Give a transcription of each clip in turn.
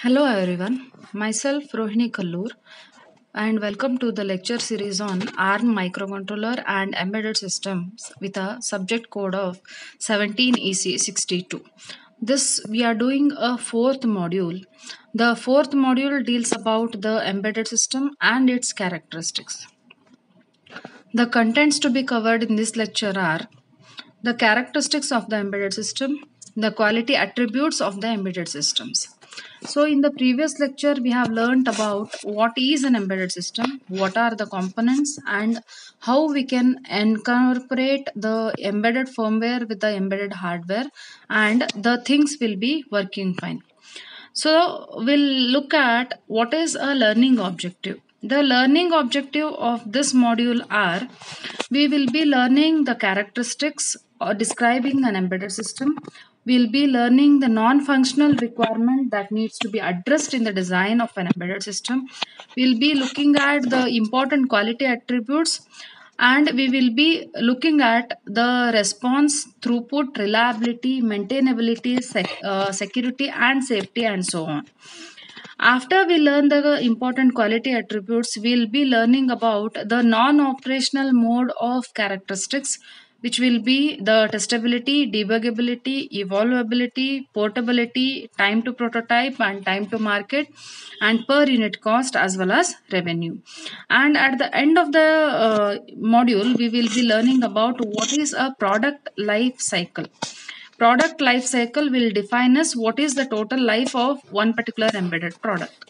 Hello everyone, myself Rohini Kallur and welcome to the lecture series on ARM microcontroller and embedded systems with a subject code of 17EC62. This we are doing a fourth module. The fourth module deals about the embedded system and its characteristics. The contents to be covered in this lecture are the characteristics of the embedded system, the quality attributes of the embedded systems. So in the previous lecture, we have learned about what is an embedded system, what are the components, and how we can incorporate the embedded firmware with the embedded hardware, and the things will be working fine. So we'll look at what is a learning objective. The learning objective of this module are we will be learning the characteristics or describing an embedded system. We'll be learning the non-functional requirement that needs to be addressed in the design of an embedded system. We'll be looking at the important quality attributes, and we will be looking at the response, throughput, reliability, maintainability, security and safety and so on. After we learn the important quality attributes, we'll be learning about the non-operational mode of characteristics, which will be the testability, debuggability, evaluability, portability, time to prototype and time to market, and per unit cost as well as revenue. And at the end of the module, we will be learning about what is a product life cycle. Product life cycle will define us what is the total life of one particular embedded product.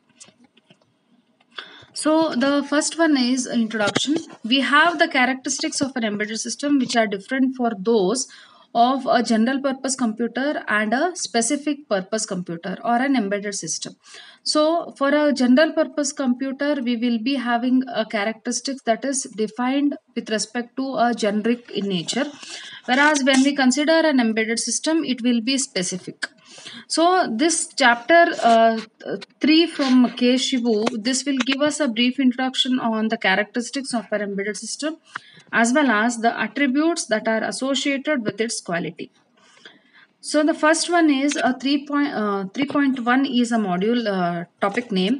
So the first one is introduction. We have the characteristics of an embedded system which are different for those of a general purpose computer and a specific purpose computer or an embedded system. So for a general purpose computer, we will be having a characteristics that is defined with respect to a generic in nature. Whereas when we consider an embedded system, it will be specific. So this chapter 3 from K. Shivu, this will give us a brief introduction on the characteristics of our embedded system as well as the attributes that are associated with its quality. So the first one is a 3.1 is a module topic name.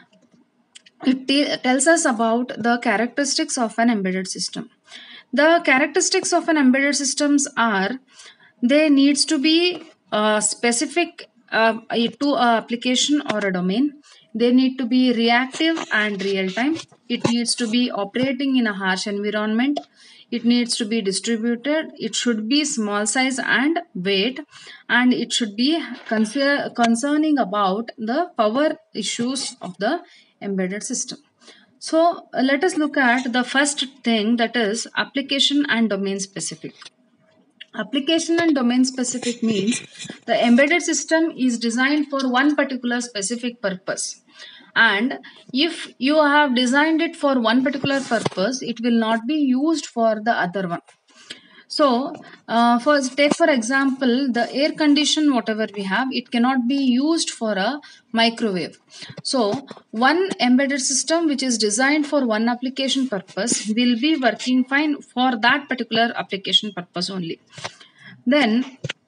It tells us about the characteristics of an embedded system. The characteristics of an embedded systems are they needs to be specific to a application or a domain. They need to be reactive and real time. It needs to be operating in a harsh environment. It needs to be distributed. It should be small size and weight, and it should be concerning about the power issues of the embedded system. So let us look at the first thing, that is application and domain specific. Application and domain specific means the embedded system is designed for one particular specific purpose. And if you have designed it for one particular purpose, it will not be used for the other one. So, take for example, the air condition, whatever we have, it cannot be used for a microwave. So, one embedded system which is designed for one application purpose will be working fine for that particular application purpose only. Then,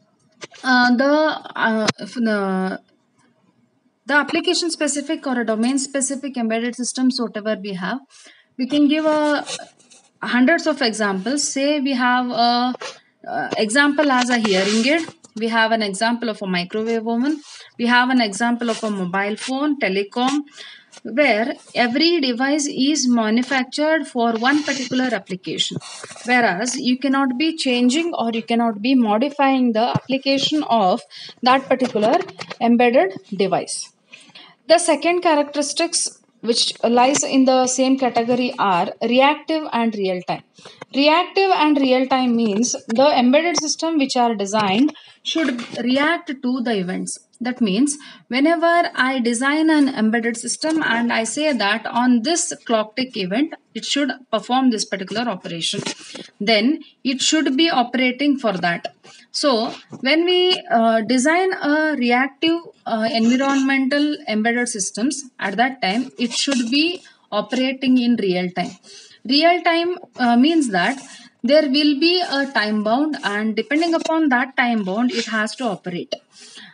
the application specific or a domain specific embedded systems, whatever we have, we can give a hundreds of examples. Say we have a example as a hearing aid, we have an example of a microwave oven, we have an example of a mobile phone, telecom, where every device is manufactured for one particular application, whereas you cannot be changing or you cannot be modifying the application of that particular embedded device. The second characteristics which lies in the same category are reactive and real time. Reactive and real time means the embedded system which are designed should react to the events. That means whenever I design an embedded system and I say that on this clock tick event, it should perform this particular operation, then it should be operating for that. So when we design a reactive environmental embedded systems, at that time it should be operating in real time. Real time means that there will be a time bound, and depending upon that time bound it has to operate.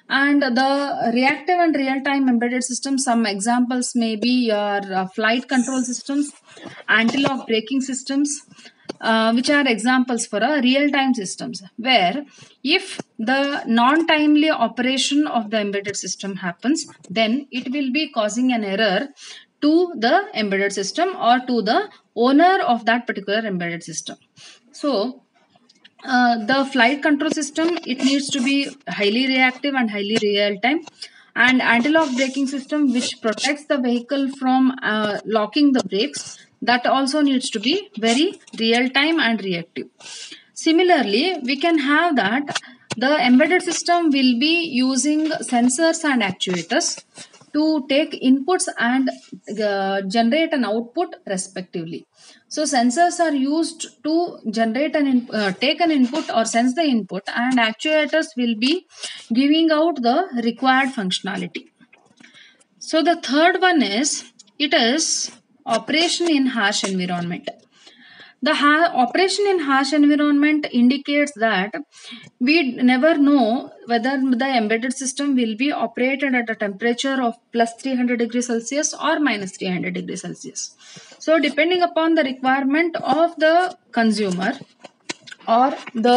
And the reactive and real-time embedded systems, some examples may be your flight control systems, anti-lock braking systems, which are examples for a real-time systems, where if the non-timely operation of the embedded system happens, then it will be causing an error to the embedded system or to the owner of that particular embedded system. So the flight control system, it needs to be highly reactive and highly real time, and anti-lock braking system, which protects the vehicle from locking the brakes, that also needs to be very real time and reactive. Similarly, we can have that the embedded system will be using sensors and actuators to take inputs and generate an output respectively. So sensors are used to generate take an input or sense the input, and actuators will be giving out the required functionality. So the third one is, it is operation in harsh environment. The operation in harsh environment indicates that we never know whether the embedded system will be operated at a temperature of plus 300 degrees Celsius or minus 300 degrees Celsius. So depending upon the requirement of the consumer, or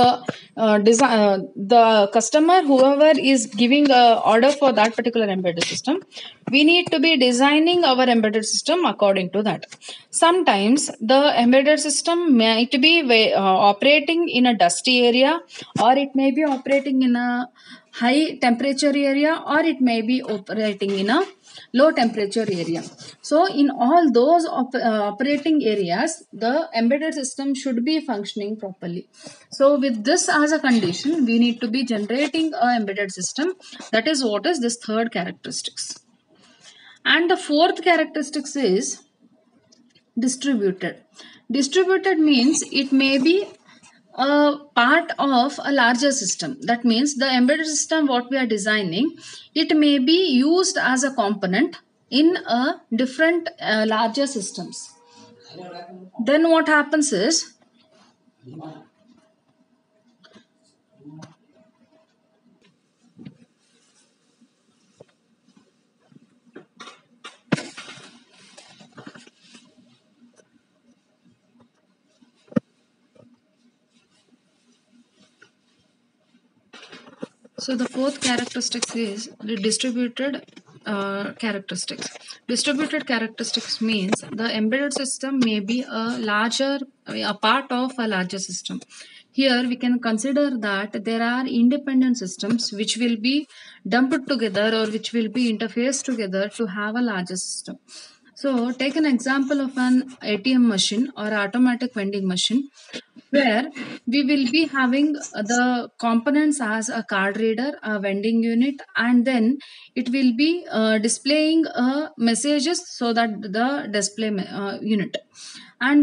the customer, whoever is giving a order for that particular embedded system, we need to be designing our embedded system according to that. Sometimes the embedded system might be operating in a dusty area, or it may be operating in a high temperature area, or it may be operating in a low temperature area. So in all those operating areas, the embedded system should be functioning properly. So with this as a condition, we need to be generating a embedded system. That is what is this third characteristics. And the fourth characteristics is distributed. Distributed means it may be a part of a larger system. That means the embedded system what we are designing, it may be used as a component in a different larger systems. Then what happens is, so the fourth characteristics is the distributed characteristics. Distributed characteristics means the embedded system may be a part of a larger system. Here we can consider that there are independent systems which will be dumped together or which will be interfaced together to have a larger system. So take an example of an ATM machine or automatic vending machine, where we will be having the components as a card reader, a vending unit, and then it will be displaying messages so that the display unit. And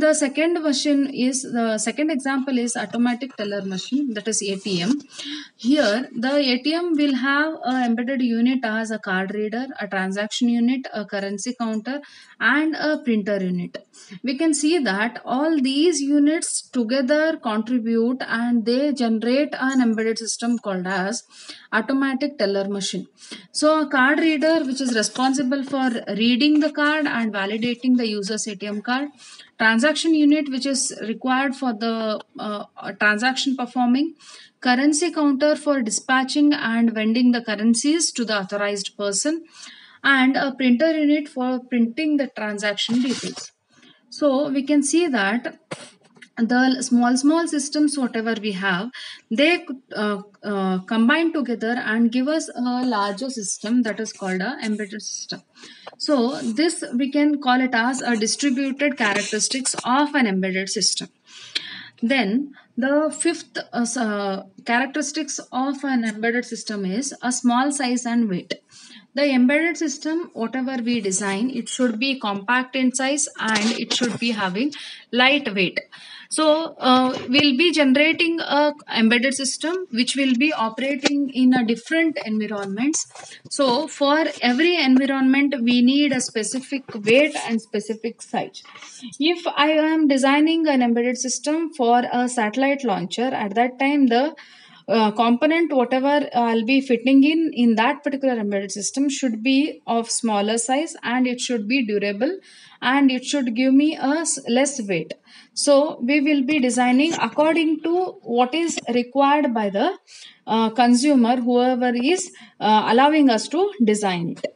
the second example is automatic teller machine, that is ATM. Here the ATM will have a embedded unit as a card reader, a transaction unit, a currency counter, and a printer unit. We can see that all these units together contribute and they generate an embedded system called as automatic teller machine. So a card reader which is responsible for reading the card and validating the user's ATM card, transaction unit which is required for the transaction performing, currency counter for dispatching and vending the currencies to the authorized person, and a printer unit for printing the transaction details. So we can see that the small systems whatever we have, they combine together and give us a larger system, that is called a embedded system. So this we can call it as a distributed characteristics of an embedded system. Then the fifth characteristics of an embedded system is a small size and weight. The embedded system, whatever we design, it should be compact in size and it should be having light weight. So we'll be generating a embedded system which will be operating in a different environments. So for every environment, we need a specific weight and specific size. If I am designing an embedded system for a satellite launcher, at that time the component whatever I'll be fitting in that particular embedded system should be of smaller size, and it should be durable, and it should give me a less weight. So we will be designing according to what is required by the consumer, whoever is allowing us to design it.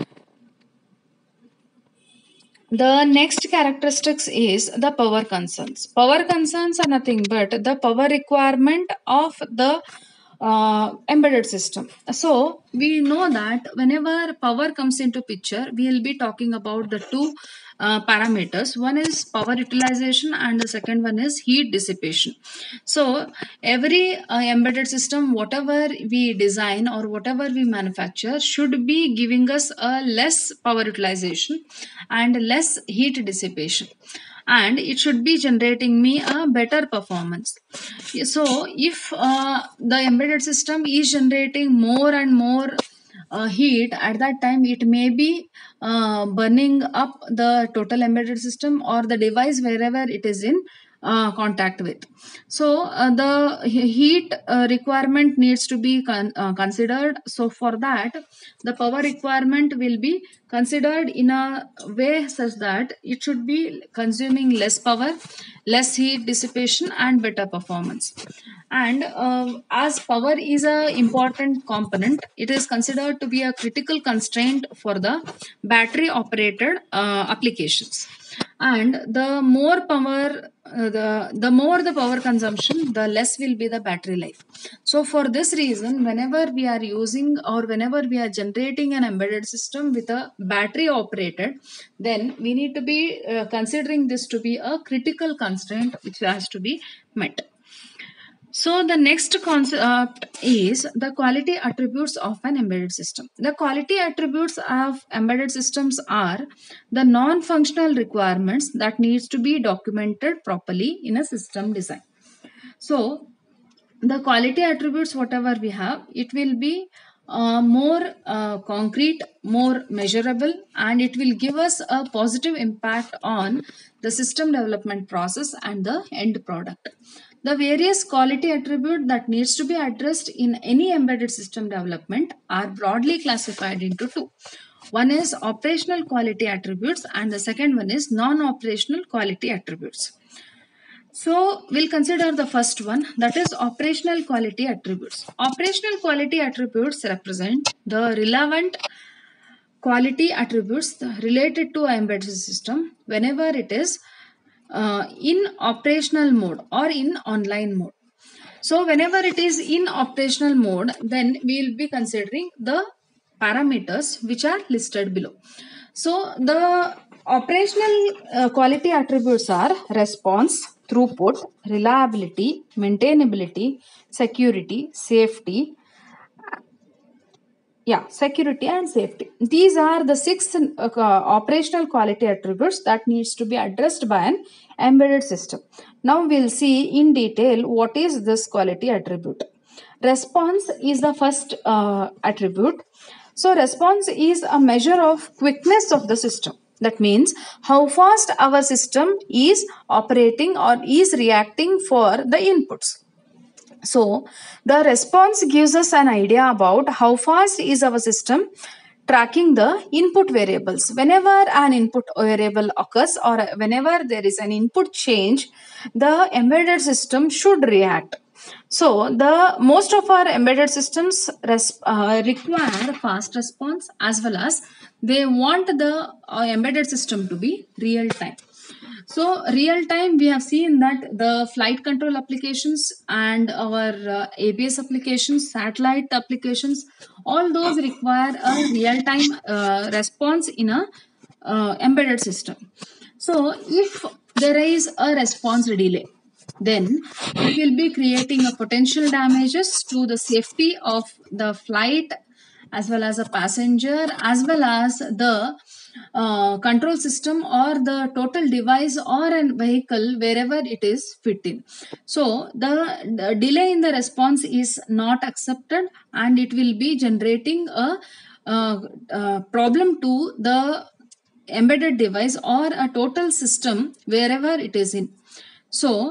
The next characteristics is the power concerns. Power concerns are nothing but the power requirement of the embedded system. So we know that whenever power comes into picture, we will be talking about the two parameters. One is power utilization and the second one is heat dissipation. So every embedded system, whatever we design or whatever we manufacture, should be giving us a less power utilization and less heat dissipation, and it should be generating me a better performance. So if the embedded system is generating more and more heat, at that time it may be burning up the total embedded system or the device wherever it is in contact with. So the heat requirement needs to be considered. So for that, the power requirement will be considered in a way such that it should be consuming less power, less heat dissipation, and better performance. And as power is a important component, it is considered to be a critical constraint for the battery operated applications. And the more power the more the power consumption, the less will be the battery life. So for this reason, whenever we are using or whenever we are generating an embedded system with a battery operated, then we need to be considering this to be a critical constraint which has to be met. So the next concept is the quality attributes of an embedded system. The quality attributes of embedded systems are the non-functional requirements that needs to be documented properly in a system design. So the quality attributes whatever we have, it will be more concrete, more measurable, and it will give us a positive impact on the system development process and the end product. The various quality attributes that needs to be addressed in any embedded system development are broadly classified into two. One is operational quality attributes and the second one is non-operational quality attributes. So we'll consider the first one, that is operational quality attributes. Operational quality attributes represent the relevant quality attributes related to embedded system whenever it is in operational mode or in online mode. So whenever it is in operational mode, then we will be considering the parameters which are listed below. So the operational quality attributes are response, throughput, reliability, maintainability, security, safety, security and safety. These are the six operational quality attributes that needs to be addressed by an embedded system. Now we'll see in detail what is this quality attribute. Response is the first attribute. So response is a measure of quickness of the system. That means how fast our system is operating or is reacting for the inputs. So the response gives us an idea about how fast is our system tracking the input variables. Whenever an input variable occurs or whenever there is an input change, the embedded system should react. So the most of our embedded systems require fast response, as well as they want the embedded system to be real time. So real time, we have seen that the flight control applications and our ABS applications, satellite applications, all those require a real time response in a embedded system. So if there is a response delay, then it will be creating a potential damages to the safety of the flight, as well as a passenger, as well as the control system or the total device or a vehicle wherever it is fit in. So the delay in the response is not accepted, and it will be generating a problem to the embedded device or a total system wherever it is in. So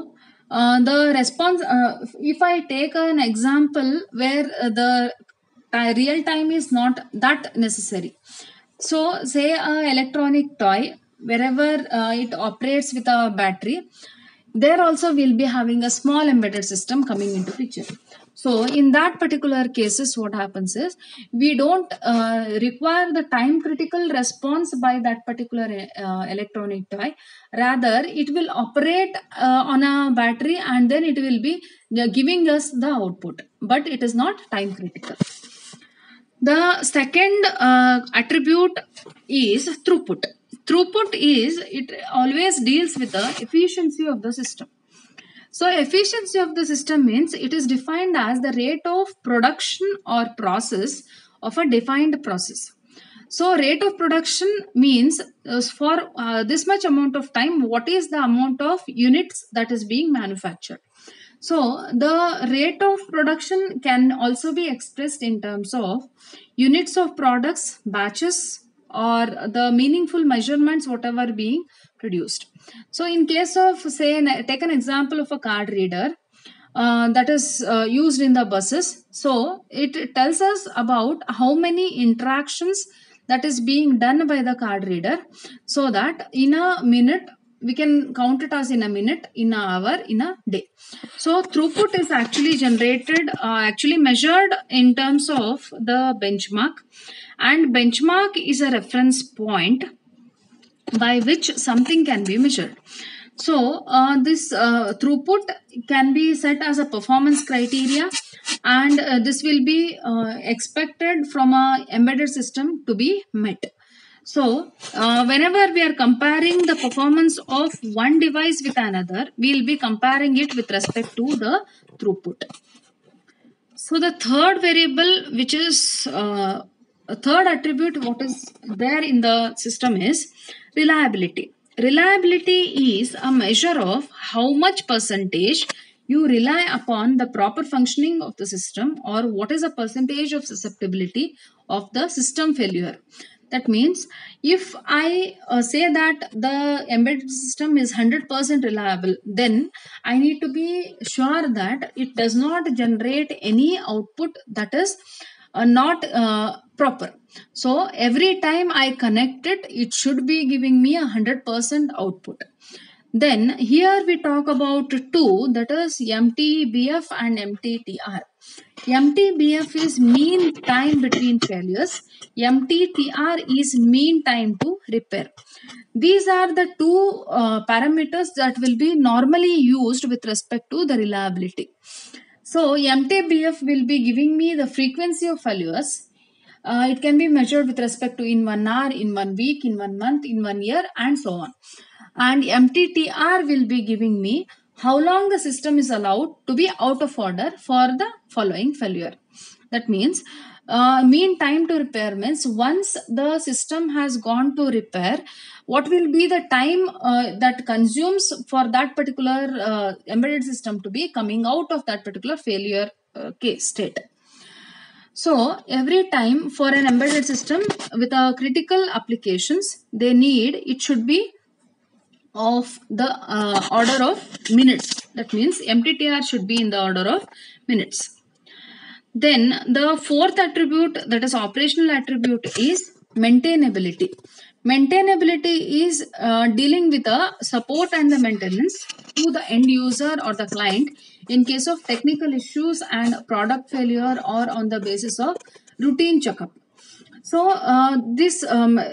The response, if I take an example where the real time is not that necessary. So, say a electronic toy, wherever it operates with a battery, there also will be having a small embedded system coming into picture. So in that particular cases, what happens is we don't require the time critical response by that particular electronic toy. Rather, it will operate on a battery and then it will be giving us the output, but it is not time critical. The second attribute is throughput. Throughput is, it always deals with the efficiency of the system. So efficiency of the system means it is defined as the rate of production or process of a defined process. So rate of production means for this much amount of time, what is the amount of units that is being manufactured. So the rate of production can also be expressed in terms of units of products, batches, or the meaningful measurements whatever being produced. So in case of, say, take an example of a card reader that is used in the buses. So it tells us about how many interactions that is being done by the card reader, so that in a minute we can count it as in a minute, in an hour, in a day. So throughput is actually generated, actually measured in terms of the benchmark, and benchmark is a reference point by which something can be measured. So this throughput can be set as a performance criteria, and this will be expected from a embedded system to be met. So whenever we are comparing the performance of one device with another, we will be comparing it with respect to the throughput. So the third variable, which is a third attribute, what is there in the system is reliability. Reliability is a measure of how much percentage you rely upon the proper functioning of the system, or what is a percentage of susceptibility of the system failure. That means if I say that the embedded system is 100% reliable, then I need to be sure that it does not generate any output that is not proper. So every time I connect it, it should be giving me 100% output. Then here we talk about two, that is MTBF and MTTR. MTBF is mean time between failures. MTTR is mean time to repair. These are the two parameters that will be normally used with respect to the reliability. So MTBF will be giving me the frequency of failures. It can be measured with respect to in 1 hour, in 1 week, in 1 month, in 1 year, and so on. And MTTR will be giving me how long the system is allowed to be out of order for the following failure. That means mean time to repair means once the system has gone to repair, what will be the time that consumes for that particular embedded system to be coming out of that particular failure case state. So every time for an embedded system with a critical applications, they need, it should be of the order of minutes. That means MTTR should be in the order of minutes. Then the fourth attribute, that is operational attribute, is maintainability. Maintainability is dealing with the support and the maintenance to the end user or the client in case of technical issues and product failure, or on the basis of routine checkup. So this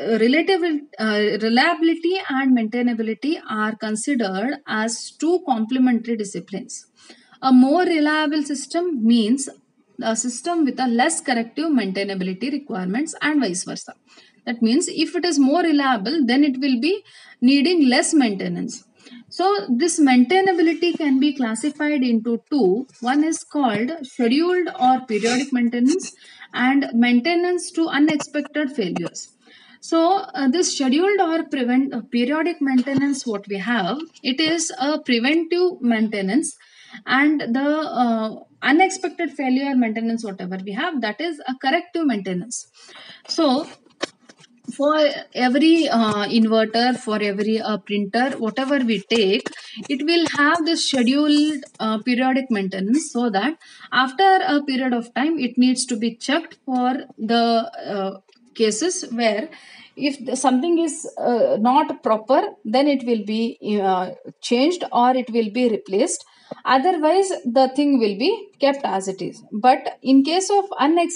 reliability and maintainability are considered as two complementary disciplines. A more reliable system means a system with a less corrective maintainability requirements, and vice versa. That means if it is more reliable, then it will be needing less maintenance. So this maintainability can be classified into two. One is called scheduled or periodic maintenance, and maintenance to unexpected failures. So this scheduled or periodic maintenance, what we have, it is a preventive maintenance, and the unexpected failure maintenance, whatever we have, that is a corrective maintenance. So for every inverter, for every printer, whatever we take, it will have this scheduled periodic maintenance, so that after a period of time it needs to be checked for the cases where if something is not proper, then it will be changed or it will be replaced. Otherwise the thing will be kept as it is. But in case of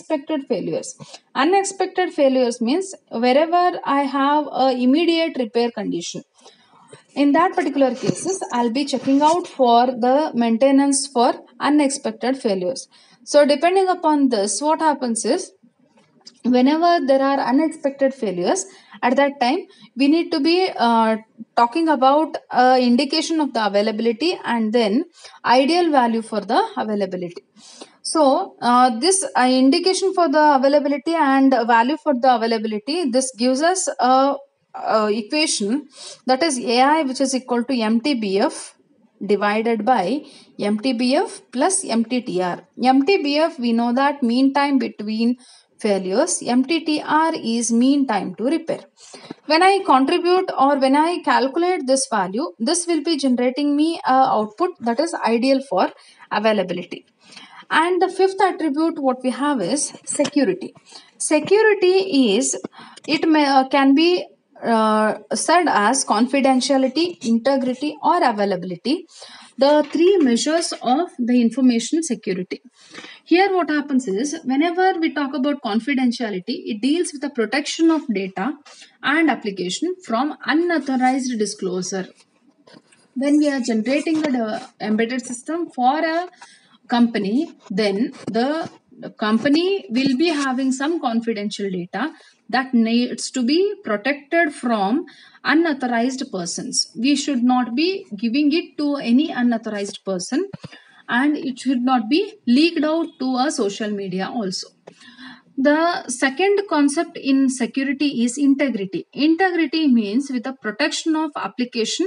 unexpected failures means wherever I have a immediate repair condition, in that particular cases I'll be checking out for the maintenance for unexpected failures. So depending upon this, what happens is, whenever there are unexpected failures, at that time we need to be talking about indication of the availability and then ideal value for the availability. So this indication for the availability and value for the availability, this gives us a equation, that is AI, which is equal to MTBF divided by MTBF plus MTTR. MTBF, we know that mean time between failures. MTTR is mean time to repair. When I contribute or when I calculate this value, this will be generating me a output that is ideal for availability. And the fifth attribute what we have is security. Security is, it may can be said as confidentiality, integrity or availability, the three measures of the information security. Here what happens is, whenever we talk about confidentiality, it deals with the protection of data and application from unauthorized disclosure. When we are generating the embedded system for a company, then the company will be having some confidential data that needs to be protected from unauthorized persons. We should not be giving it to any unauthorized person, and it should not be leaked out to a social media also. The second concept in security is integrity. Integrity means with the protection of application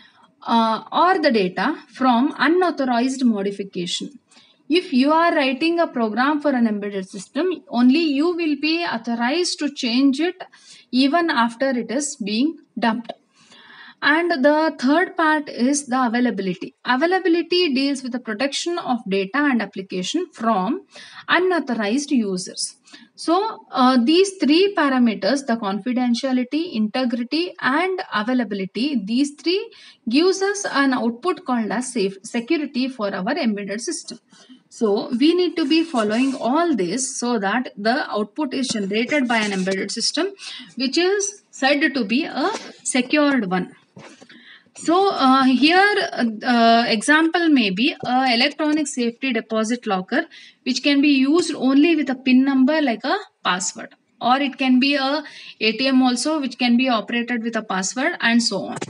or the data from unauthorized modification. If you are writing a program for an embedded system, only you will be authorized to change it even after it is being dumped. And the third part is the availability. Availability deals with the protection of data and application from unauthorized users. So these three parameters, the confidentiality, integrity and availability, these three gives us an output called as security for our embedded system. So we need to be following all this so that the output is generated by an embedded system which is said to be a secured one. So here example may be a electronic safety deposit locker which can be used only with a PIN number like a password, or it can be a ATM also which can be operated with a password and so on.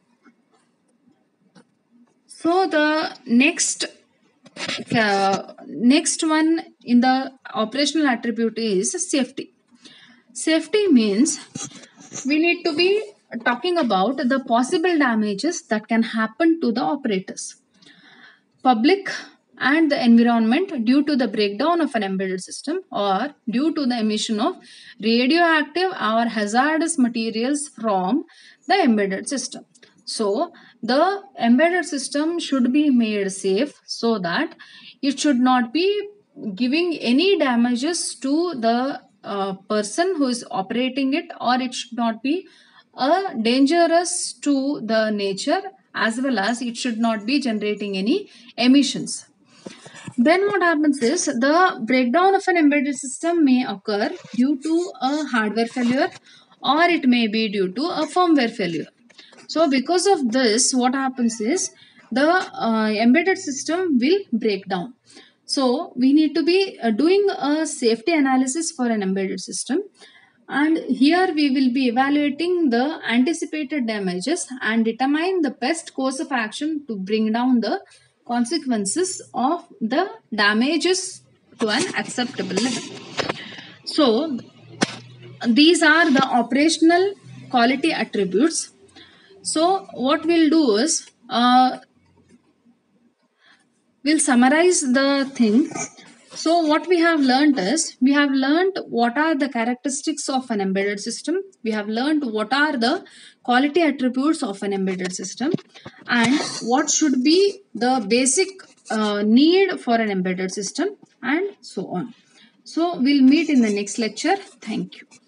So the next one in the operational attribute is safety. Safety means we need to be talking about the possible damages that can happen to the operators, public and the environment due to the breakdown of an embedded system or due to the emission of radioactive or hazardous materials from the embedded system. So the embedded system should be made safe so that it should not be giving any damages to the person who is operating it, or it should not be dangerous to the nature, as well as it should not be generating any emissions. Then what happens is, the breakdown of an embedded system may occur due to a hardware failure or it may be due to a firmware failure. So because of this, what happens is the embedded system will break down. So we need to be doing a safety analysis for an embedded system, and here we will be evaluating the anticipated damages and determine the best course of action to bring down the consequences of the damages to an acceptable level. So these are the operational quality attributes. So what we'll do is we'll summarize the thing. So what we have learned is, we have learned what are the characteristics of an embedded system. We have learned what are the quality attributes of an embedded system, and what should be the basic need for an embedded system, and so on. So we'll meet in the next lecture. Thank you.